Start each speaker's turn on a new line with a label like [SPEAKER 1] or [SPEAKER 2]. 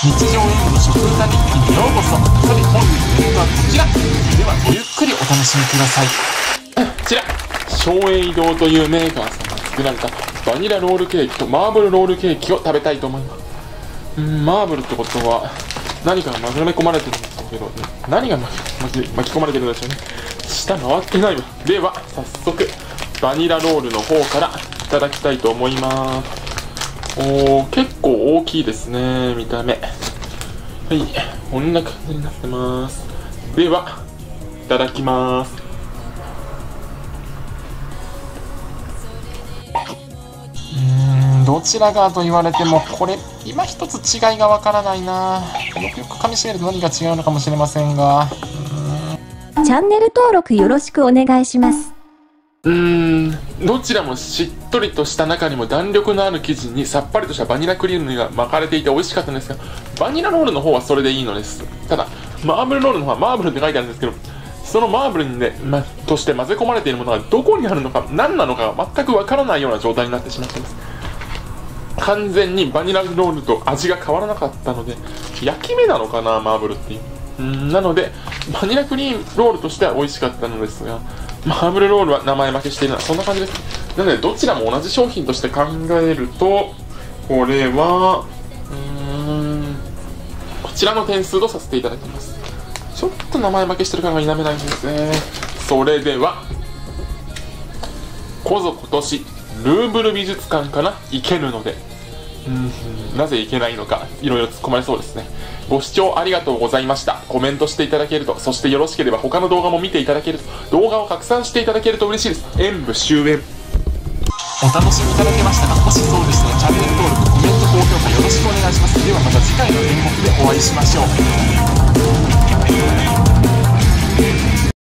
[SPEAKER 1] 日常演舞食歌日記にようこそ。さて本日の演舞はこちら。ではごゆっくりお楽しみください。こちら松栄堂というメーカーさんが作られたバニラロールケーキとマーブルロールケーキを食べたいと思います。マーブルってことは何かがまぐれ込まれてるんですけど、何が巻き込まれてるんでしょうね。下回ってないわ。では早速バニラロールの方からいただきたいと思います。結構大きいですね、見た目。はい、こんな感じになってます。ではいただきます。どちらがと言われてもこれ今一つ違いがわからないな。よくよく噛みしめると何が違うのかもしれませんが、
[SPEAKER 2] チャンネル登録よろしくお願いします。
[SPEAKER 1] どちらもしっとりとした中にも弾力のある生地にさっぱりとしたバニラクリームが巻かれていて美味しかったんですが、バニラロールの方はそれでいいのです。ただマーブルロールの方はマーブルって書いてあるんですけど、そのマーブルにね、として混ぜ込まれているものがどこにあるのか何なのかが全くわからないような状態になってしまっています。完全にバニラロールと味が変わらなかったので、焼き目なのかなマーブルっていう。なのでバニラクリームロールとしては美味しかったのですが、マーブルロールは名前負けしているのはそんな感じです。なのでどちらも同じ商品として考えると、これはこちらの点数とさせていただきます。ちょっと名前負けしてる感が否めないんですね。それではこぞ今年ルーブル美術館から行けるので、なぜ行けないのかいろいろ突っ込まれそうですね。ご視聴ありがとうございました。コメントしていただけると、そしてよろしければ他の動画も見ていただけると、動画を拡散していただけると嬉しいです。演舞終演。お楽しみいただけましたか？もしそうでしたらチャンネル登録、コメント、高評価よろしくお願いします。ではまた次回の演目でお会いしましょう。